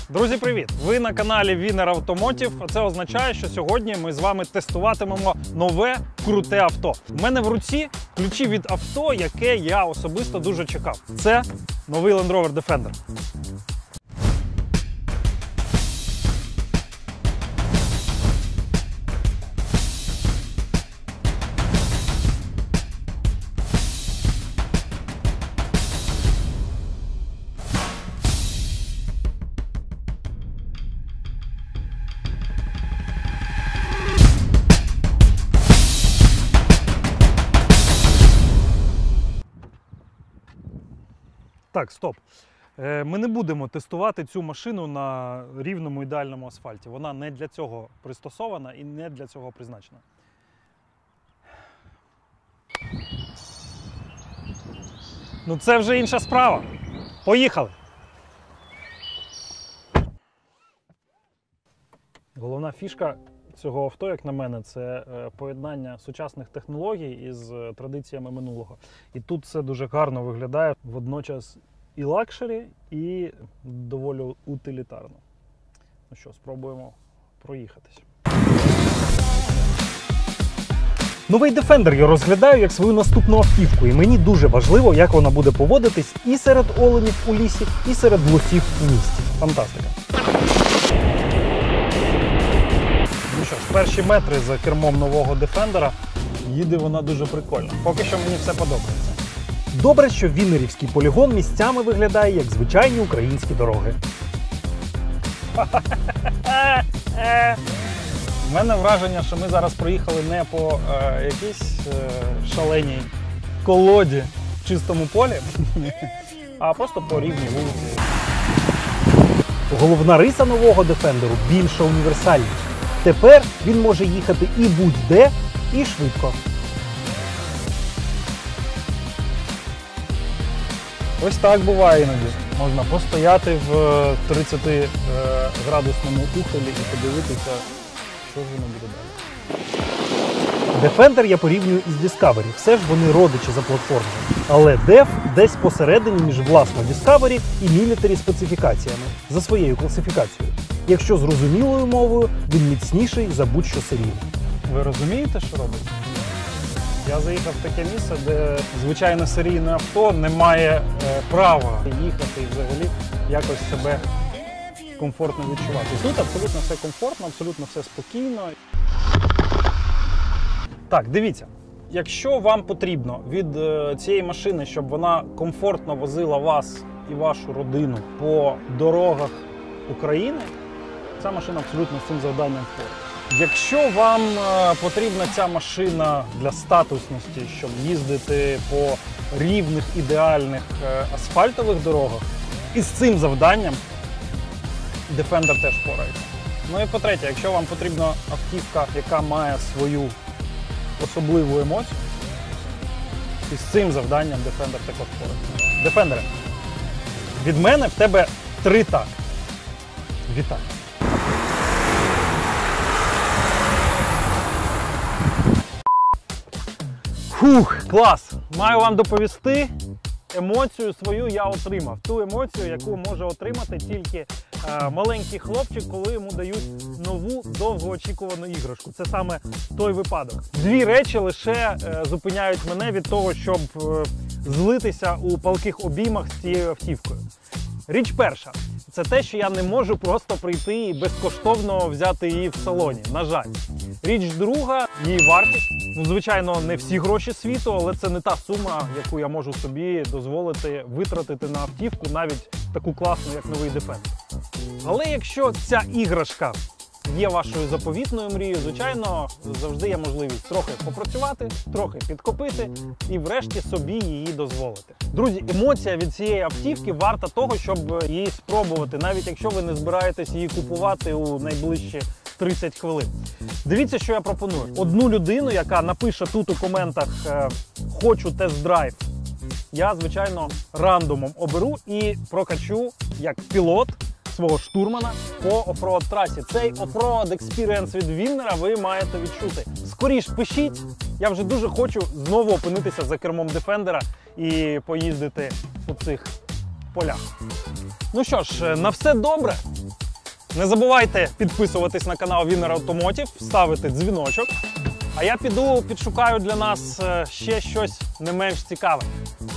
Друзі, привіт! Ви на каналі Winner Automotive. Це означає, що сьогодні ми з вами тестуватимемо нове круте авто. У мене в руці ключі від авто, яке я особисто дуже чекав. Це новий Land Rover Defender. Так, стоп. Ми не будемо тестувати цю машину на рівному ідеальному асфальті. Вона не для цього пристосована і не для цього призначена. Ну це вже інша справа. Поїхали! Головна фішка цього авто, як на мене, це поєднання сучасних технологій із традиціями минулого. І тут все дуже гарно виглядає, водночас і лакшері, і доволі утилітарно. Ну що, спробуємо проїхатись. Новий Defender я розглядаю як свою наступну автівку, і мені дуже важливо, як вона буде поводитись і серед оленів у лісі, і серед лосів у місті. Фантастика! Ну що ж, перші метри за кермом нового Defender, їде вона дуже прикольно. Поки що мені все подобається. Добре, що віннерівський полігон місцями виглядає як звичайні українські дороги. У мене враження, що ми зараз проїхали не по якійсь шаленій колоді в чистому полі, а просто по рівній вулиці. Головна риса нового Defender – більша універсальність. Тепер він може їхати і будь-де, і швидко. Ось так буває іноді. Можна постояти в 30-градусному ухилі і подивитися, що ж воно буде далі. Defender я порівнюю із Discovery. Все ж вони родичі за платформою. Але Def десь посередині між власно Discovery і Military специфікаціями за своєю класифікацією. Якщо зрозумілою мовою, він міцніший за будь-що серійне. Ви розумієте, що робиться? Я заїхав в таке місце, де звичайне серійне авто не має права їхати і взагалі якось себе комфортно відчувати. Тут абсолютно все комфортно, абсолютно все спокійно. Так, дивіться, якщо вам потрібно від цієї машини, щоб вона комфортно возила вас і вашу родину по дорогах України, ця машина абсолютно з цим завданням входить. Якщо вам потрібна ця машина для статусності, щоб їздити по рівних ідеальних асфальтових дорогах, із цим завданням Defender теж впорається. Ну і по-третє, якщо вам потрібна автівка, яка має свою особливу емоцію, із цим завданням Defender також впорається. Defender, від мене в тебе 3 так. Вітаю! Фух, клас! Маю вам доповісти, емоцію свою я отримав. Ту емоцію, яку може отримати тільки маленький хлопчик, коли йому дають нову довгоочікувану іграшку. Це саме той випадок. 2 речі лише зупиняють мене від того, щоб злитися у палких обіймах з цією автівкою. Річ перша – це те, що я не можу просто прийти і безкоштовно взяти її в салоні, на жаль. Річ друга – її вартість. Ну, звичайно, не всі гроші світу, але це не та сума, яку я можу собі дозволити витратити на автівку, навіть таку класну, як новий Defender. Але якщо ця іграшка є вашою заповітною мрією, звичайно, завжди є можливість трохи попрацювати, трохи підкопити і врешті собі її дозволити. Друзі, емоція від цієї автівки варта того, щоб її спробувати, навіть якщо ви не збираєтесь її купувати у найближчі 30 хвилин. Дивіться, що я пропоную. Одну людину, яка напише тут у коментах «Хочу тест-драйв», я, звичайно, рандомом оберу і прокачу як пілот свого штурмана по оффроад трасі. Цей оффроад експірієнс від Віннера ви маєте відчути. Скоріш пишіть, я вже дуже хочу знову опинитися за кермом Defender і поїздити по цих полях. Ну що ж, на все добре. Не забувайте підписуватись на канал Winner Automotive, ставити дзвіночок. А я піду підшукаю для нас ще щось не менш цікаве.